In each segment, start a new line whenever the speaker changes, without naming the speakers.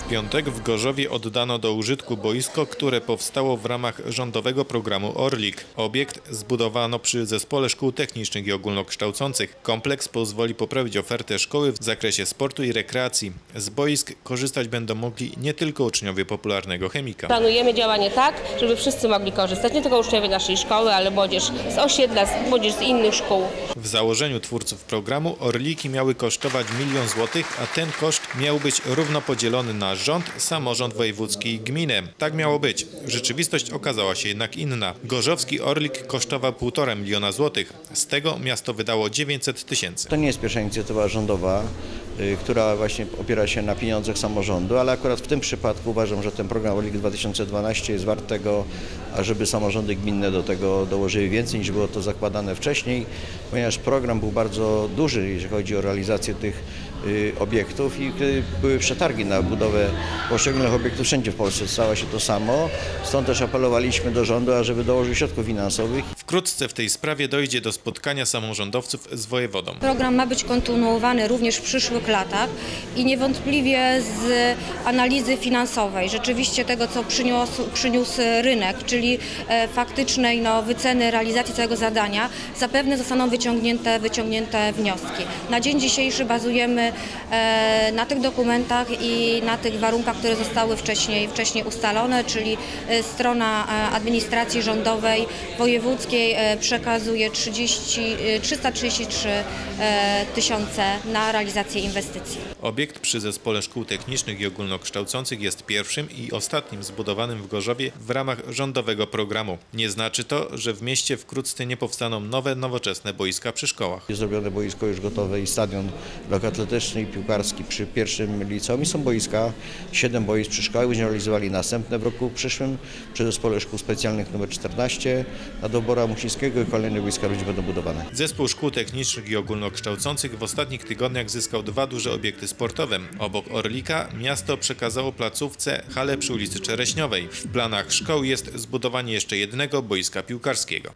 piątek w Gorzowie oddano do użytku boisko, które powstało w ramach rządowego programu Orlik. Obiekt zbudowano przy Zespole Szkół Technicznych i Ogólnokształcących. Kompleks pozwoli poprawić ofertę szkoły w zakresie sportu i rekreacji. Z boisk korzystać będą mogli nie tylko uczniowie popularnego chemika.
Planujemy działanie tak, żeby wszyscy mogli korzystać, nie tylko uczniowie naszej szkoły, ale młodzież z osiedla, młodzież z innych szkół.
W założeniu twórców programu Orliki miały kosztować 1 000 000 złotych, a ten koszt miał być równo podzielony na rząd, samorząd wojewódzki i gminę. Tak miało być. Rzeczywistość okazała się jednak inna. Gorzowski Orlik kosztował 1,5 miliona złotych. Z tego miasto wydało 900 000.
To nie jest pierwsza inicjatywa rządowa, która właśnie opiera się na pieniądzach samorządu, ale akurat w tym przypadku uważam, że ten program Orlik 2012 jest wart tego, ażeby samorządy gminne do tego dołożyły więcej niż było to zakładane wcześniej, ponieważ program był bardzo duży, jeśli chodzi o realizację tych obiektów i były przetargi na budowę poszczególnych obiektów wszędzie w Polsce. Stało się to samo, stąd też apelowaliśmy do rządu, ażeby dołożył środków finansowych.
Wkrótce w tej sprawie dojdzie do spotkania samorządowców z wojewodą.
Program ma być kontynuowany również w przyszłych latach i niewątpliwie z analizy finansowej, rzeczywiście tego, co przyniósł rynek, czyli faktycznej wyceny realizacji całego zadania, zapewne zostaną wyciągnięte wnioski. Na dzień dzisiejszy bazujemy na tych dokumentach i na tych warunkach, które zostały wcześniej ustalone, czyli strona administracji rządowej wojewódzkiej przekazuje 333 000 na realizację inwestycji.
Obiekt przy Zespole Szkół Technicznych i Ogólnokształcących jest pierwszym i ostatnim zbudowanym w Gorzowie w ramach rządowego programu. Nie znaczy to, że w mieście wkrótce nie powstaną nowe, nowoczesne boiska przy szkołach.
Jest zrobione boisko już gotowe i stadion lekkoatletyczny i piłkarski przy pierwszym liceum i są boiska, 7 boisk przy szkołach. Będziemy realizowali następne w roku przyszłym przy Zespole Szkół Specjalnych nr 14 na Dobora Musińskiego i kolejne boiska również będą budowane.
Zespół Szkół Technicznych i Ogólnokształcących w ostatnich tygodniach zyskał 2 duże obiekty sportowe. Obok Orlika miasto przekazało placówce halę przy ulicy Czereśniowej. W planach szkoł jest zbudowanie jeszcze jednego boiska piłkarskiego.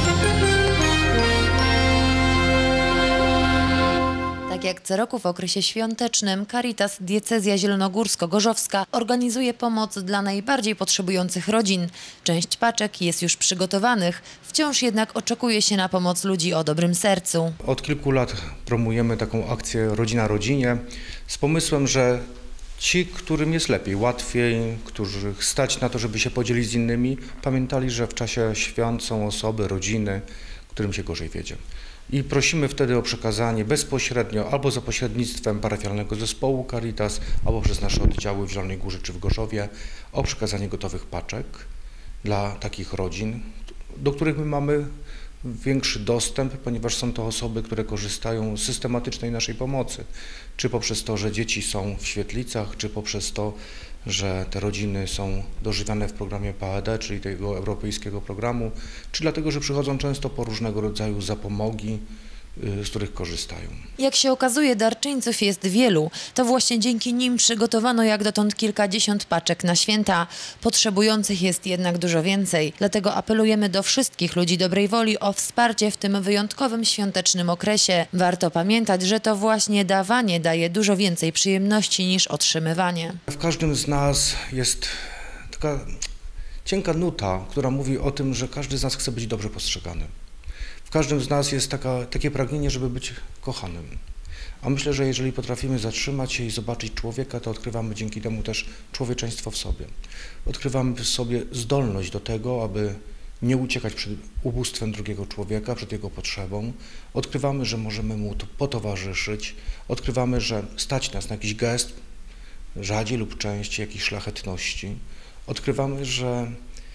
Tak jak co roku w okresie świątecznym Caritas Diecezja Zielonogórsko-Gorzowska organizuje pomoc dla najbardziej potrzebujących rodzin. Część paczek jest już przygotowanych, wciąż jednak oczekuje się na pomoc ludzi o dobrym sercu.
Od kilku lat promujemy taką akcję Rodzina Rodzinie z pomysłem, że ci, którym jest lepiej, łatwiej, których stać na to, żeby się podzielić z innymi, pamiętali, że w czasie świąt są osoby, rodziny, którym się gorzej wiedzie. I prosimy wtedy o przekazanie bezpośrednio albo za pośrednictwem parafialnego zespołu Caritas, albo przez nasze oddziały w Zielonej Górze czy w Gorzowie o przekazanie gotowych paczek dla takich rodzin, do których my mamy większy dostęp, ponieważ są to osoby, które korzystają z systematycznej naszej pomocy, czy poprzez to, że dzieci są w świetlicach, czy poprzez to, że te rodziny są dożywiane w programie PAED, czyli tego europejskiego programu, czy dlatego, że przychodzą często po różnego rodzaju zapomogi, z których korzystają.
Jak się okazuje, darczyńców jest wielu. To właśnie dzięki nim przygotowano jak dotąd kilkadziesiąt paczek na święta. Potrzebujących jest jednak dużo więcej. Dlatego apelujemy do wszystkich ludzi dobrej woli o wsparcie w tym wyjątkowym świątecznym okresie. Warto pamiętać, że to właśnie dawanie daje dużo więcej przyjemności niż otrzymywanie.
W każdym z nas jest taka cienka nuta, która mówi o tym, że każdy z nas chce być dobrze postrzegany. W każdym z nas jest takie pragnienie, żeby być kochanym. A myślę, że jeżeli potrafimy zatrzymać się i zobaczyć człowieka, to odkrywamy dzięki temu też człowieczeństwo w sobie. Odkrywamy w sobie zdolność do tego, aby nie uciekać przed ubóstwem drugiego człowieka, przed jego potrzebą. Odkrywamy, że możemy mu potowarzyszyć. Odkrywamy, że stać nas na jakiś gest, rzadziej lub częściej, jakiejś szlachetności. Odkrywamy, że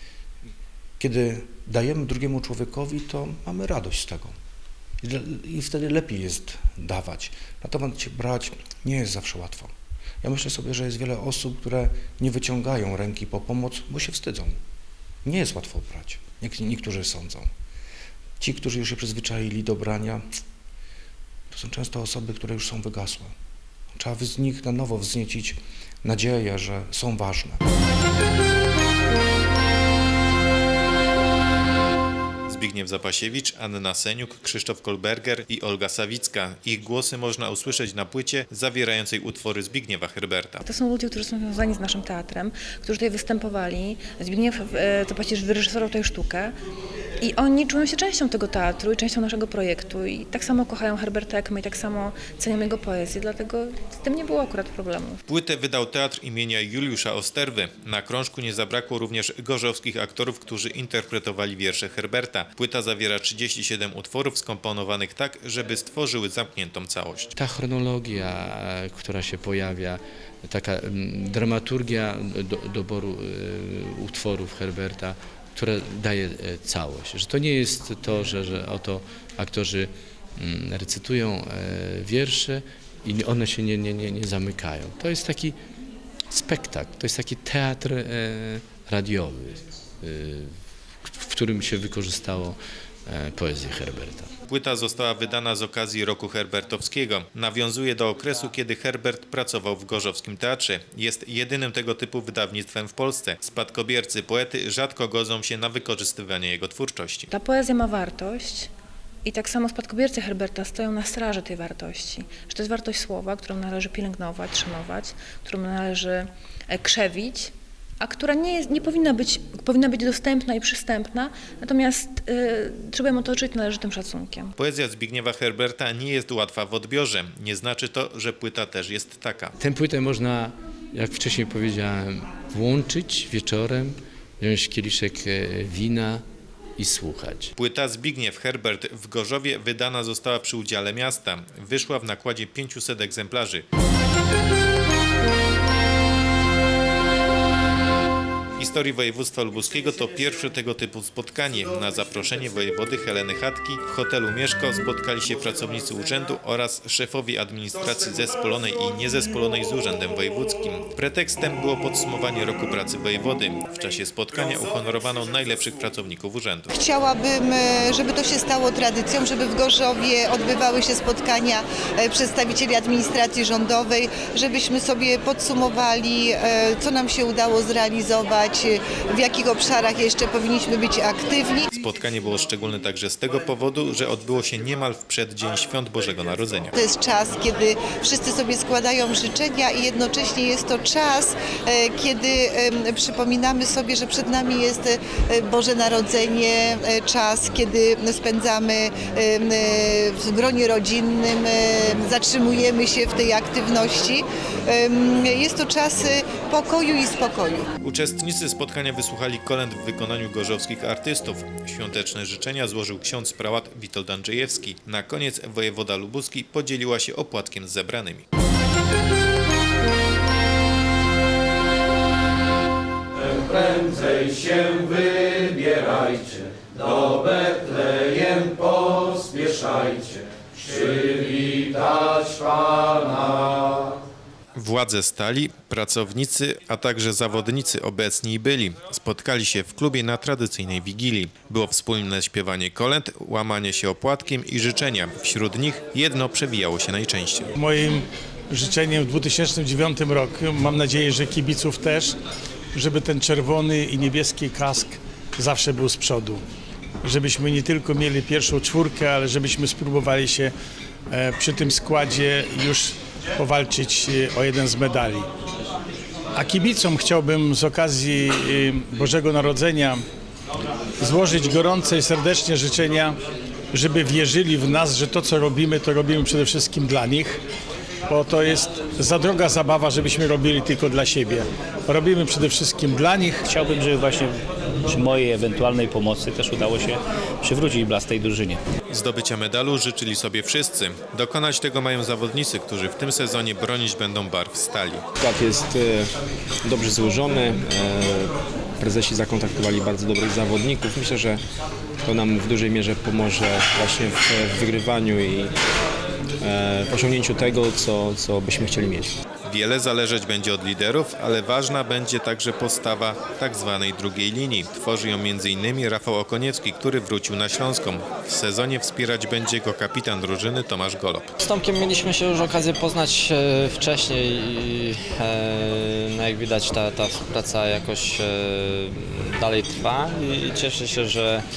kiedy dajemy drugiemu człowiekowi, to mamy radość z tego. I wtedy lepiej jest dawać. Natomiast brać nie jest zawsze łatwo. Ja myślę sobie, że jest wiele osób, które nie wyciągają ręki po pomoc, bo się wstydzą. Nie jest łatwo brać, jak niektórzy sądzą. Ci, którzy już się przyzwyczaili do brania, to są często osoby, które już są wygasłe. Trzeba z nich na nowo wzniecić nadzieję, że są ważne.
Zbigniew Zapasiewicz, Anna Seniuk, Krzysztof Kolberger i Olga Sawicka. Ich głosy można usłyszeć na płycie zawierającej utwory Zbigniewa Herberta.
To są ludzie, którzy są związani z naszym teatrem, którzy tutaj występowali. Zbigniew Zapasiewicz wyreżyserował tę sztukę i oni czują się częścią tego teatru i częścią naszego projektu i tak samo kochają Herberta jak my i tak samo cenią jego poezję, dlatego z tym nie było akurat problemu.
Płytę wydał Teatr imienia Juliusza Osterwy. Na krążku nie zabrakło również gorzowskich aktorów, którzy interpretowali wiersze Herberta. Płyta zawiera 37 utworów skomponowanych tak, żeby stworzyły zamkniętą całość.
Ta chronologia, która się pojawia, taka dramaturgia doboru utworów Herberta, która daje całość. Że to nie jest to, że oto aktorzy recytują wiersze i one się nie zamykają. To jest taki spektakl, to jest taki teatr radiowy, w którym się wykorzystało poezję Herberta.
Płyta została wydana z okazji Roku Herbertowskiego. Nawiązuje do okresu, kiedy Herbert pracował w Gorzowskim Teatrze. Jest jedynym tego typu wydawnictwem w Polsce. Spadkobiercy poety rzadko godzą się na wykorzystywanie jego twórczości.
Ta poezja ma wartość i tak samo spadkobiercy Herberta stoją na straży tej wartości. Że to jest wartość słowa, którą należy pielęgnować, szanować, którą należy krzewić, a która powinna być dostępna i przystępna, natomiast trzeba ją otoczyć należytym szacunkiem.
Poezja Zbigniewa Herberta nie jest łatwa w odbiorze. Nie znaczy to, że płyta też jest taka.
Tę płytę można, jak wcześniej powiedziałem, włączyć wieczorem, wziąć kieliszek wina i słuchać.
Płyta Zbigniew Herbert w Gorzowie wydana została przy udziale miasta. Wyszła w nakładzie 500 egzemplarzy. W historii województwa lubuskiego to pierwsze tego typu spotkanie. Na zaproszenie wojewody Heleny Chatki w hotelu Mieszko spotkali się pracownicy urzędu oraz szefowie administracji zespolonej i niezespolonej z urzędem wojewódzkim. Pretekstem było podsumowanie roku pracy wojewody. W czasie spotkania uhonorowano najlepszych pracowników urzędu.
Chciałabym, żeby to się stało tradycją, żeby w Gorzowie odbywały się spotkania przedstawicieli administracji rządowej, żebyśmy sobie podsumowali, co nam się udało zrealizować, w jakich obszarach jeszcze powinniśmy być aktywni.
Spotkanie było szczególne także z tego powodu, że odbyło się niemal w przeddzień Świąt Bożego Narodzenia.
To jest czas, kiedy wszyscy sobie składają życzenia i jednocześnie jest to czas, kiedy przypominamy sobie, że przed nami jest Boże Narodzenie, czas, kiedy spędzamy w gronie rodzinnym, zatrzymujemy się w tej aktywności. Jest to czas pokoju i spokoju.
Uczestnicy spotkania wysłuchali kolęd w wykonaniu gorzowskich artystów. Świąteczne życzenia złożył ksiądz prałat Witold Andrzejewski. Na koniec wojewoda lubuski podzieliła się opłatkiem z zebranymi.
Prędzej się wybierajcie, do Betlejem pospieszajcie, przywitać Pana.
Władze stali, pracownicy, a także zawodnicy obecni byli. Spotkali się w klubie na tradycyjnej wigilii. Było wspólne śpiewanie kolęd, łamanie się opłatkiem i życzenia. Wśród nich jedno przewijało się najczęściej.
Moim życzeniem w 2009 roku, mam nadzieję, że kibiców też, żeby ten czerwony i niebieski kask zawsze był z przodu. Żebyśmy nie tylko mieli pierwszą czwórkę, ale żebyśmy spróbowali się przy tym składzie już powalczyć o jeden z medali. A kibicom chciałbym z okazji Bożego Narodzenia złożyć gorące i serdecznie życzenia, żeby wierzyli w nas, że to, co robimy, to robimy przede wszystkim dla nich, bo to jest za droga zabawa, żebyśmy robili tylko dla siebie. Robimy przede wszystkim dla nich.
Chciałbym, żeby właśnie przy mojej ewentualnej pomocy też udało się przywrócić blask tej drużynie.
Zdobycia medalu życzyli sobie wszyscy. Dokonać tego mają zawodnicy, którzy w tym sezonie bronić będą barw stali.
Skład jest dobrze złożony. Prezesi zakontaktowali bardzo dobrych zawodników. Myślę, że to nam w dużej mierze pomoże właśnie w wygrywaniu i w osiągnięciu tego, co byśmy chcieli mieć.
Wiele zależeć będzie od liderów, ale ważna będzie także postawa tak zwanej drugiej linii. Tworzy ją m.in. Rafał Okoniewski, który wrócił na Śląską. W sezonie wspierać będzie go kapitan drużyny Tomasz Golob.
Z Tomkiem mieliśmy się już okazję poznać wcześniej i jak widać ta współpraca jakoś dalej trwa i cieszę się, że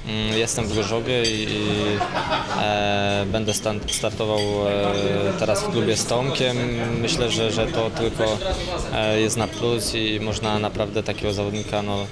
Jestem w Gorzowie i będę startował teraz w klubie z Tomkiem. Myślę, że to tylko jest na plus i można naprawdę takiego zawodnika, no,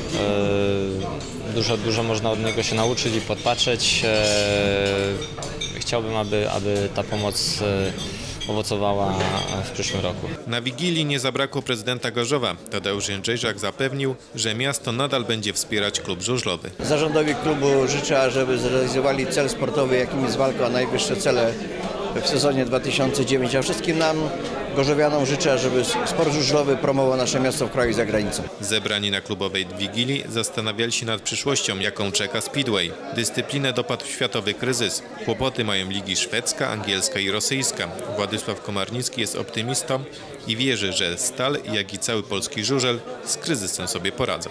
dużo można od niego się nauczyć i podpatrzeć. Chciałbym, aby ta pomoc owocowała w przyszłym roku.
Na Wigilii nie zabrakło prezydenta Gorzowa. Tadeusz Jędrzejczak zapewnił, że miasto nadal będzie wspierać klub żużlowy.
Zarządowi klubu życzę, żeby zrealizowali cel sportowy, jakim jest walka o najwyższe cele w sezonie 2009, a wszystkim nam, gorzowianom, życzę, żeby sport żużlowy promował nasze miasto w kraju i za granicą.
Zebrani na klubowej Wigilii zastanawiali się nad przyszłością, jaką czeka Speedway. Dyscyplinę dopadł światowy kryzys. Kłopoty mają ligi szwedzka, angielska i rosyjska. Władysław Komarnicki jest optymistą i wierzy, że Stal, jak i cały polski żużel z kryzysem sobie poradzą.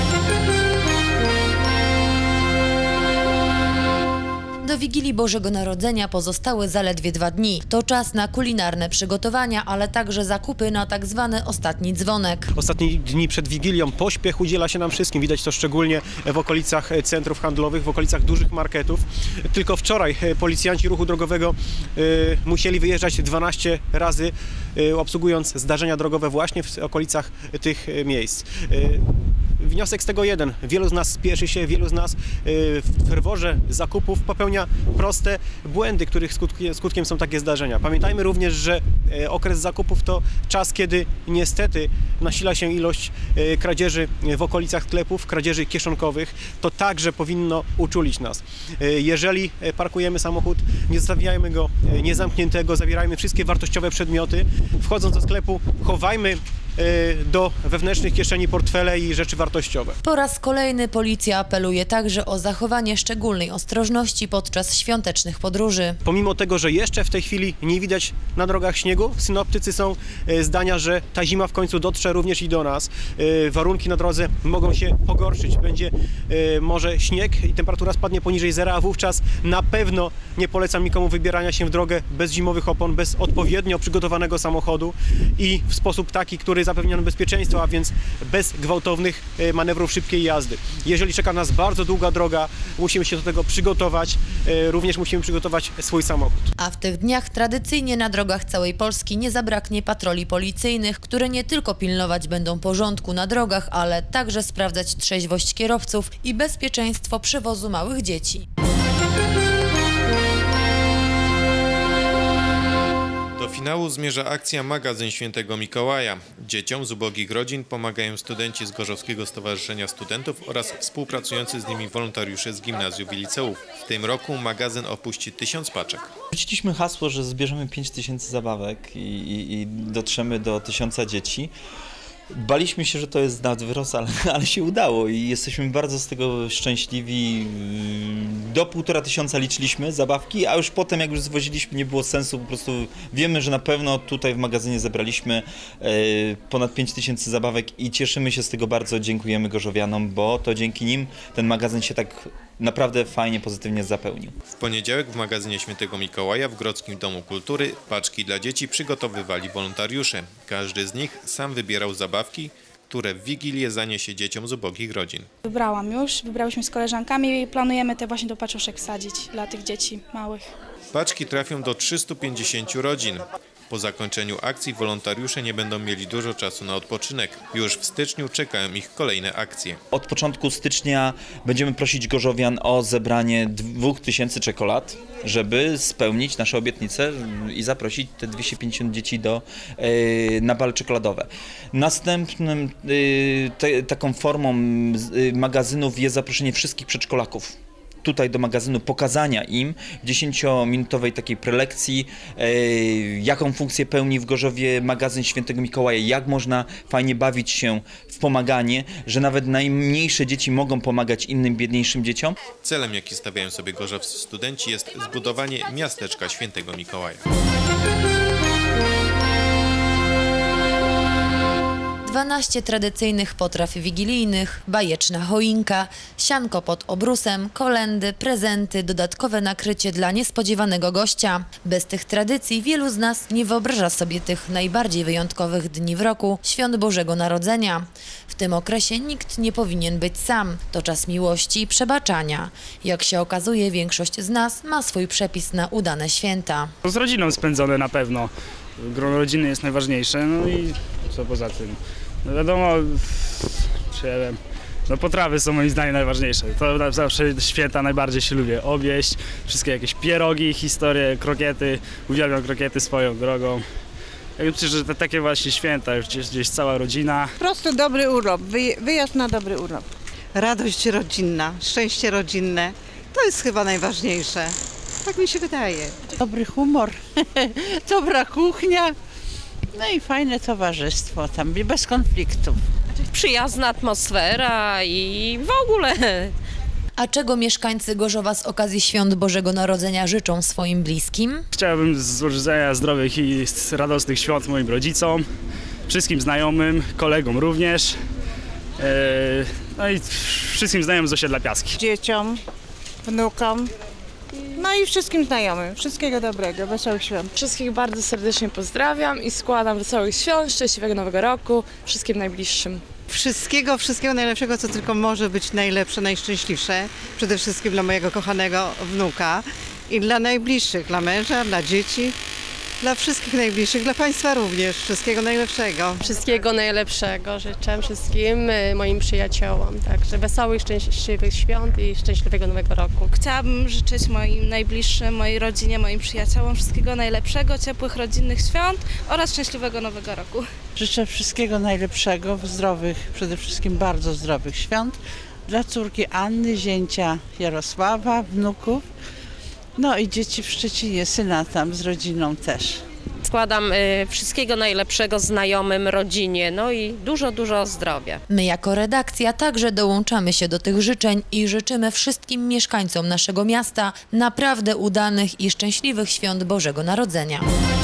Do Wigilii Bożego Narodzenia pozostały zaledwie 2 dni. To czas na kulinarne przygotowania, ale także zakupy na tak zwany ostatni dzwonek.
Ostatnie dni przed Wigilią pośpiech udziela się nam wszystkim. Widać to szczególnie w okolicach centrów handlowych, w okolicach dużych marketów. Tylko wczoraj policjanci ruchu drogowego musieli wyjeżdżać 12 razy, obsługując zdarzenia drogowe właśnie w okolicach tych miejsc. Wniosek z tego jeden. Wielu z nas spieszy się, wielu z nas w ferworze zakupów popełnia proste błędy, których skutkiem są takie zdarzenia. Pamiętajmy również, że okres zakupów to czas, kiedy niestety nasila się ilość kradzieży w okolicach sklepów, kradzieży kieszonkowych. To także powinno uczulić nas. Jeżeli parkujemy samochód, nie zostawiajmy go niezamkniętego, zabierajmy wszystkie wartościowe przedmioty. Wchodząc do sklepu, chowajmy do wewnętrznych kieszeni portfele i rzeczy wartościowe.
Po raz kolejny policja apeluje także o zachowanie szczególnej ostrożności podczas świątecznych podróży.
Pomimo tego, że jeszcze w tej chwili nie widać na drogach śniegu, synoptycy są zdania, że ta zima w końcu dotrze również i do nas. Warunki na drodze mogą się pogorszyć. Będzie może śnieg i temperatura spadnie poniżej zera, a wówczas na pewno nie polecam nikomu wybierania się w drogę bez zimowych opon, bez odpowiednio przygotowanego samochodu i w sposób taki, który zapewnia nam bezpieczeństwo, a więc bez gwałtownych manewrów szybkiej jazdy. Jeżeli czeka nas bardzo długa droga, musimy się do tego przygotować, również musimy przygotować swój samochód.
A w tych dniach tradycyjnie na drogach całej Polski nie zabraknie patroli policyjnych, które nie tylko pilnować będą porządku na drogach, ale także sprawdzać trzeźwość kierowców i bezpieczeństwo przewozu małych dzieci.
Do finału zmierza akcja Magazyn Świętego Mikołaja. Dzieciom z ubogich rodzin pomagają studenci z Gorzowskiego Stowarzyszenia Studentów oraz współpracujący z nimi wolontariusze z gimnazjów i liceów. W tym roku magazyn opuści 1000 paczek.
Rzuciliśmy hasło, że zbierzemy 5000 zabawek i dotrzemy do 1000 dzieci. Baliśmy się, że to jest nadwyrost, ale się udało i jesteśmy bardzo z tego szczęśliwi. Do 1500 liczyliśmy zabawki, a już potem, jak już zwoziliśmy, nie było sensu. Po prostu wiemy, że na pewno tutaj w magazynie zebraliśmy ponad 5000 zabawek i cieszymy się z tego bardzo. Dziękujemy gorzowianom, bo to dzięki nim ten magazyn się tak naprawdę fajnie, pozytywnie zapełnił.
W poniedziałek w magazynie Świętego Mikołaja w Grodzkim Domu Kultury paczki dla dzieci przygotowywali wolontariusze. Każdy z nich sam wybierał zabawki, które w Wigilię zaniesie dzieciom z ubogich rodzin.
Wybrałyśmy z koleżankami i planujemy te właśnie do paczuszek wsadzić dla tych dzieci małych.
Paczki trafią do 350 rodzin. Po zakończeniu akcji wolontariusze nie będą mieli dużo czasu na odpoczynek. Już w styczniu czekają ich kolejne akcje.
Od początku stycznia będziemy prosić gorzowian o zebranie 2000 czekolad, żeby spełnić nasze obietnice i zaprosić te 250 dzieci na bale czekoladowe. Następnym taką formą magazynów jest zaproszenie wszystkich przedszkolaków tutaj do magazynu, pokazania im w 10-minutowej takiej prelekcji, jaką funkcję pełni w Gorzowie magazyn Świętego Mikołaja, jak można fajnie bawić się w pomaganie, że nawet najmniejsze dzieci mogą pomagać innym biedniejszym dzieciom.
Celem, jaki stawiają sobie gorzowscy studenci, jest zbudowanie miasteczka Świętego Mikołaja.
12 tradycyjnych potraw wigilijnych, bajeczna choinka, sianko pod obrusem, kolędy, prezenty, dodatkowe nakrycie dla niespodziewanego gościa. Bez tych tradycji wielu z nas nie wyobraża sobie tych najbardziej wyjątkowych dni w roku, świąt Bożego Narodzenia. W tym okresie nikt nie powinien być sam. To czas miłości i przebaczania. Jak się okazuje, większość z nas ma swój przepis na udane święta.
Z rodziną spędzone na pewno. Grono rodziny jest najważniejsze, no i co poza tym? No wiadomo, nie wiem, no potrawy są moim zdaniem najważniejsze. To zawsze święta najbardziej się lubię objeść, wszystkie jakieś pierogi, historie, krokiety. Uwielbiam krokiety swoją drogą. Ja myślę, że takie właśnie święta, już gdzieś cała rodzina.
Po prostu dobry urlop, wyjazd na dobry urlop. Radość rodzinna, szczęście rodzinne, to jest chyba najważniejsze. Tak mi się wydaje.
Dobry humor, dobra kuchnia, no i fajne towarzystwo tam, bez konfliktów.
Przyjazna atmosfera i w ogóle.
A czego mieszkańcy Gorzowa z okazji Świąt Bożego Narodzenia życzą swoim bliskim?
Chciałbym złożenia zdrowych i radosnych świąt moim rodzicom, wszystkim znajomym, kolegom również, no i wszystkim znajomym z osiedla Piaski.
Dzieciom, wnukom, no i wszystkim znajomym. Wszystkiego dobrego, wesołych świąt.
Wszystkich bardzo serdecznie pozdrawiam i składam wesołych świąt, szczęśliwego Nowego Roku wszystkim najbliższym.
Wszystkiego najlepszego, co tylko może być najlepsze, najszczęśliwsze. Przede wszystkim dla mojego kochanego wnuka i dla najbliższych, dla męża, dla dzieci, dla wszystkich najbliższych, dla Państwa również. Wszystkiego najlepszego.
Wszystkiego najlepszego życzę wszystkim moim przyjaciołom. Także wesołych, szczęśliwych świąt i szczęśliwego Nowego Roku.
Chciałabym życzyć moim najbliższym, mojej rodzinie, moim przyjaciołom wszystkiego najlepszego, ciepłych, rodzinnych świąt oraz szczęśliwego Nowego Roku.
Życzę wszystkiego najlepszego, zdrowych, przede wszystkim bardzo zdrowych świąt dla córki Anny, zięcia Jarosława, wnuków, no i dzieci w Szczecinie, syna tam z rodziną też.
Składam wszystkiego najlepszego znajomym, rodzinie, no i dużo zdrowia.
My jako redakcja także dołączamy się do tych życzeń i życzymy wszystkim mieszkańcom naszego miasta naprawdę udanych i szczęśliwych świąt Bożego Narodzenia.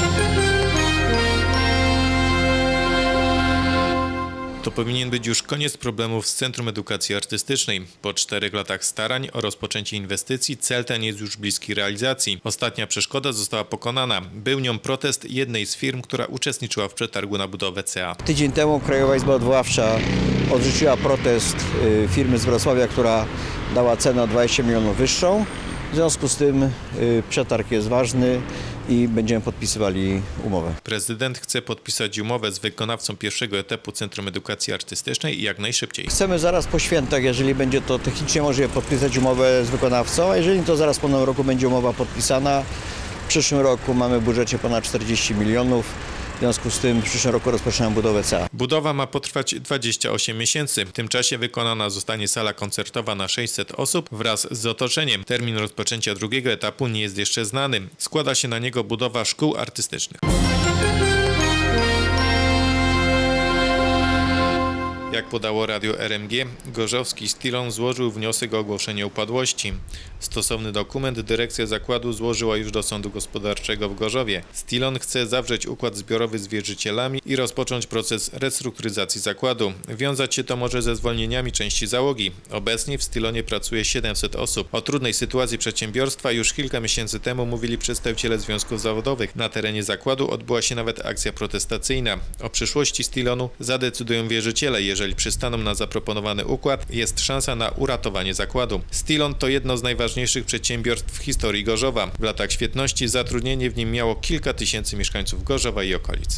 To powinien być już koniec problemów z Centrum Edukacji Artystycznej. Po 4 latach starań o rozpoczęcie inwestycji cel ten jest już bliski realizacji. Ostatnia przeszkoda została pokonana. Był nią protest jednej z firm, która uczestniczyła w przetargu na budowę CA.
Tydzień temu Krajowa Izba Odwoławcza odrzuciła protest firmy z Wrocławia, która dała cenę o 20 milionów wyższą. W związku z tym przetarg jest ważny i będziemy podpisywali umowę.
Prezydent chce podpisać umowę z wykonawcą pierwszego etapu Centrum Edukacji Artystycznej jak najszybciej.
Chcemy zaraz po świętach, jeżeli będzie to technicznie możliwe, podpisać umowę z wykonawcą, a jeżeli to zaraz po nowym roku będzie umowa podpisana. W przyszłym roku mamy w budżecie ponad 40 milionów. W związku z tym w przyszłym roku rozpoczynamy budowę CA.
Budowa ma potrwać 28 miesięcy. W tym czasie wykonana zostanie sala koncertowa na 600 osób wraz z otoczeniem. Termin rozpoczęcia drugiego etapu nie jest jeszcze znany. Składa się na niego budowa szkół artystycznych. Jak podało radio RMG, gorzowski Stilon złożył wniosek o ogłoszenie upadłości. Stosowny dokument dyrekcja zakładu złożyła już do Sądu Gospodarczego w Gorzowie. Stilon chce zawrzeć układ zbiorowy z wierzycielami i rozpocząć proces restrukturyzacji zakładu. Wiązać się to może ze zwolnieniami części załogi. Obecnie w Stilonie pracuje 700 osób. O trudnej sytuacji przedsiębiorstwa już kilka miesięcy temu mówili przedstawiciele związków zawodowych. Na terenie zakładu odbyła się nawet akcja protestacyjna. O przyszłości Stilonu zadecydują wierzyciele. Jeżeli przystaną na zaproponowany układ, jest szansa na uratowanie zakładu. Stilon to jedno z najważniejszych przedsiębiorstw w historii Gorzowa. W latach świetności zatrudnienie w nim miało kilka tysięcy mieszkańców Gorzowa i okolic.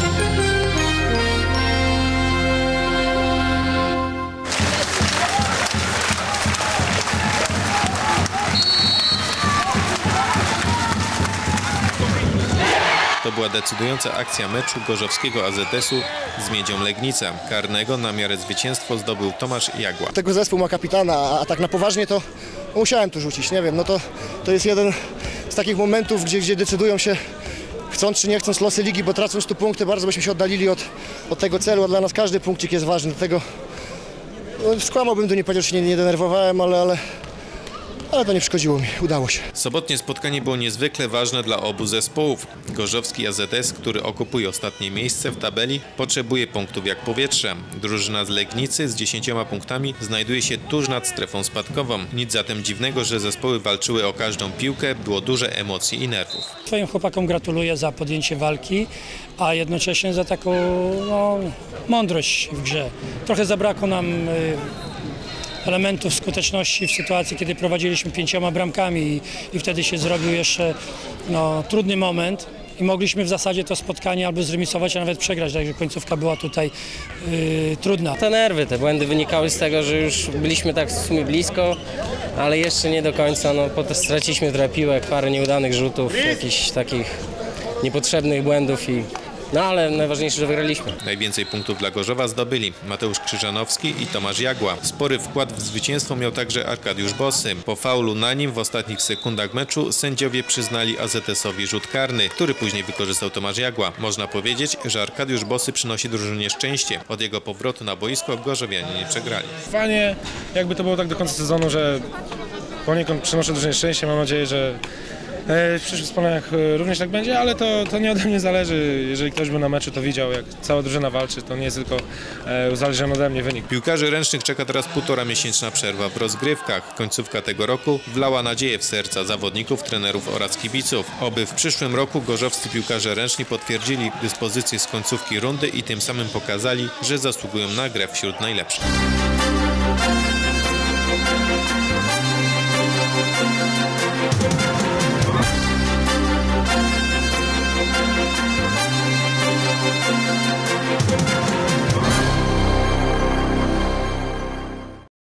To była decydująca akcja meczu gorzowskiego AZS-u z Miedzią Legnica. Karnego na miarę zwycięstwo zdobył Tomasz Jagła.
Tego zespół ma kapitana, a tak na poważnie to musiałem tu rzucić, nie wiem, no to jest jeden z takich momentów, gdzie decydują się, chcąc czy nie chcąc, losy ligi, bo tracąc tu punkty, bardzo byśmy się oddalili od tego celu, a dla nas każdy punkcik jest ważny, dlatego skłamałbym tu, nie powiedział, że się nie denerwowałem, ale to nie przeszkodziło mi, udało się.
Sobotnie spotkanie było niezwykle ważne dla obu zespołów. Gorzowski AZS, który okupuje ostatnie miejsce w tabeli, potrzebuje punktów jak powietrze. Drużyna z Legnicy z 10 punktami znajduje się tuż nad strefą spadkową. Nic zatem dziwnego, że zespoły walczyły o każdą piłkę, było duże emocji i nerwów.
Swoim chłopakom gratuluję za podjęcie walki, a jednocześnie za taką mądrość w grze. Trochę zabrakło nam elementów skuteczności w sytuacji, kiedy prowadziliśmy 5 bramkami i wtedy się zrobił jeszcze trudny moment i mogliśmy w zasadzie to spotkanie albo zremisować, a nawet przegrać, także końcówka była tutaj trudna.
Te nerwy, te błędy wynikały z tego, że już byliśmy tak w sumie blisko, ale jeszcze nie do końca, potem straciliśmy trochę piłek, parę nieudanych rzutów, jakichś takich niepotrzebnych błędów ale najważniejsze, że wygraliśmy.
Najwięcej punktów dla Gorzowa zdobyli Mateusz Krzyżanowski i Tomasz Jagła. Spory wkład w zwycięstwo miał także Arkadiusz Bossy. Po faulu na nim w ostatnich sekundach meczu sędziowie przyznali AZS-owi rzut karny, który później wykorzystał Tomasz Jagła. Można powiedzieć, że Arkadiusz Bossy przynosi drużynie szczęście. Od jego powrotu na boisko gorzowianie nie przegrali.
Fajnie, jakby to było tak do końca sezonu, że poniekąd przynoszę drużynie szczęście. Mam nadzieję, że w przyszłych spotkaniach również tak będzie, ale to nie ode mnie zależy. Jeżeli ktoś był na meczu, to widział, jak cała drużyna walczy, to nie jest tylko uzależniony ode mnie wynik.
Piłkarzy ręcznych czeka teraz 1,5-miesięczna przerwa w rozgrywkach. Końcówka tego roku wlała nadzieję w serca zawodników, trenerów oraz kibiców. Oby w przyszłym roku gorzowscy piłkarze ręczni potwierdzili dyspozycję z końcówki rundy i tym samym pokazali, że zasługują na grę wśród najlepszych.